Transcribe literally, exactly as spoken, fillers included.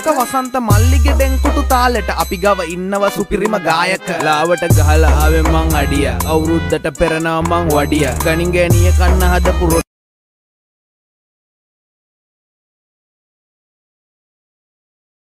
වසන්ත මල්ලිගෙඩෙන් කුටු තාලෙට අපි ගව ඉන්නව සුපිරිම ගායක ලාවට ගහලා ආවෙ මං අඩිය අවුරුද්දට පෙරනවා මං වඩිය ගණින් ගෑනිය කන්න හදපු